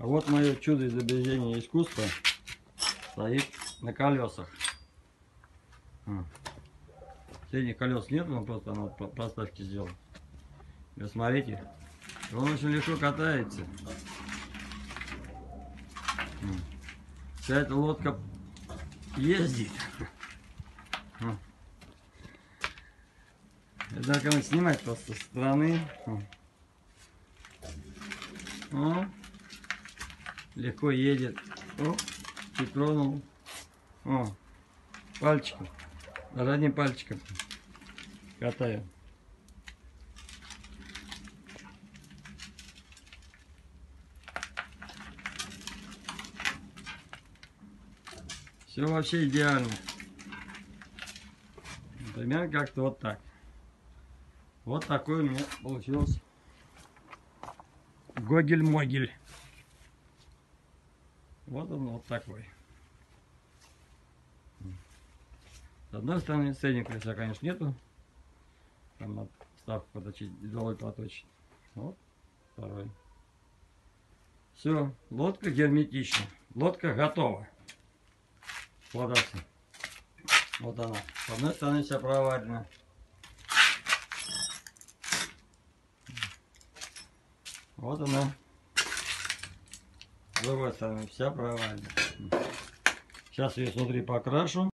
А вот мое чудо изобретения искусства стоит на колесах. Средних колес нет, он просто на проставке сделал. Вы смотрите, он очень легко катается. Вся эта лодка ездит. Это надо снимать просто со стороны. О, легко едет. О, и тронул. О, пальчиком. Даже одним пальчиком катаю. Все вообще идеально. Например, как-то вот так. Вот такой у меня получился Гогель-Могель. Вот он вот такой. С одной стороны среднего колеса, конечно, нету. Там надо вставку поточить, долой поточить. Вот второй. Все, лодка герметична. Лодка готова. Податься. Вот она. С одной стороны вся проварена. Вот она. С другой стороны вся проварена. Сейчас ее снутри покрашу.